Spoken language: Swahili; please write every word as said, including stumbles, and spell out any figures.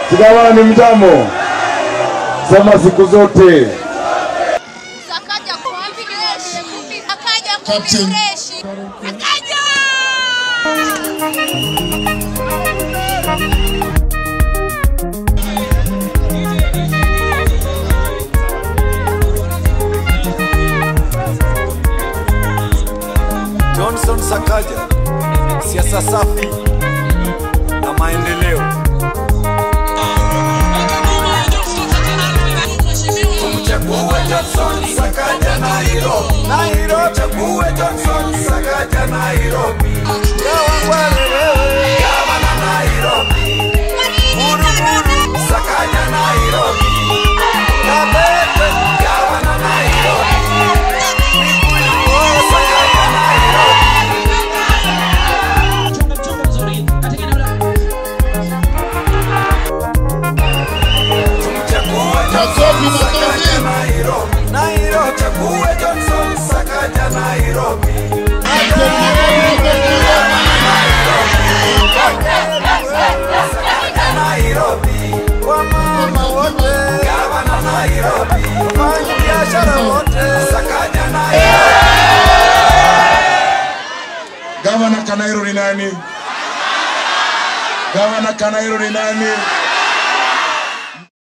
Sigawala ni mtamo. Sema siku zote. Sakaja kumbi freshi. Sakaja kumbi freshi. Sakaja! Johnson Sakaja, siasa safi na maendeleo. Tumchague Johnson Sakaja Nairobi, Nairobi. Tumchague Johnson Sakaja Nairobi, Gavana Nairobi, Buru Buru Sakaja Nairobi, Kabete Gavana Nairobi, Mikuyu Sakaja Nairobi. Nairobi, Nairobi, Chague Johnson Sakaja Nairobi, Nairobi, kwa mama wote, Gavana Nairobi, wafanya biashara wote, Sakaja Nairobi. Gavana Kanairo ni nani? Gavana Kanairo ni nani?